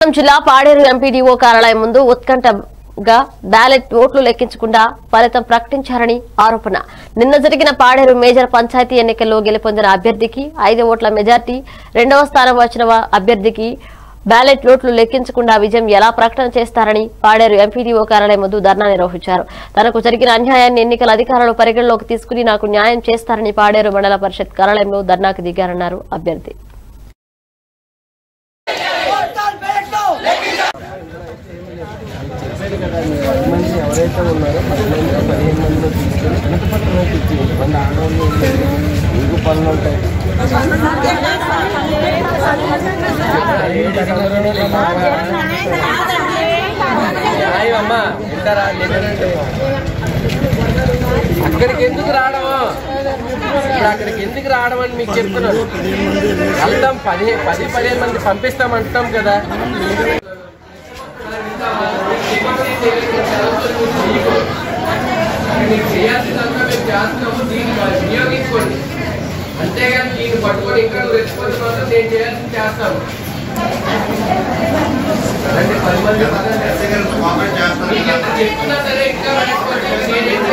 జిల్లా పాడేరు ఎంపీడీఓ కార్యాలయం ముందు ఉత్కంఠగా బ్యాలెట్ ఓట్లు లెక్కించకుండా ఫలితం ప్రకటించారని ఆరోపణ. నిన్న జరిగిన పాడేరు మేజర్ పంచాయతీ ఎన్నికల్లో గెలుపొందిన అభ్యర్థికి 5 ఓట్ల మెజార్టీ, 2వ స్థానం వచ్చిన అభ్యర్థికి బ్యాలెట్ ఓట్లు లెక్కించకుండా విజయం ఎలా ప్రకటన చేస్తారని పాడేరు ఎంపీడీఓ కార్యాలయం ముందు ధర్నా నిర్వహించారు. తనకు జరిగిన అన్యాయాన్ని ఎన్నికల అధికారులు పరిగణలోకి తీసుకుని నాకు న్యాయం చేస్తారని పాడేరు మండల పరిషత్ కార్యాలయంలో ధర్నాకు దిగారన్నారు అభ్యర్థి. ఎవరైతే ఉన్నారో 15 మందిలో తీసుకొని ఎంత పట్టణం ఇచ్చింది మన ఆడవాళ్ళు మీకు పనులు ఉంటాయి. అమ్మా వింటారా? అక్కడికి ఎందుకు రావడమా? అక్కడికి ఎందుకు రావడం అని మీకు చెప్తున్నాను. వెళ్తాం 10-15 మంది పంపిస్తామంటాం కదా. చేయాల్సిందంతా మేము చేస్తున్నాము, దీన్ని వినియోగించుకోండి. అంతేగాని దీన్ని పట్టుకొని ఇంకా రెచ్చిపోతే మాత్రం నేను చేయాల్సింది చేస్తాను. అంటే 10 మంది చెప్తున్నా సరే ఇంకా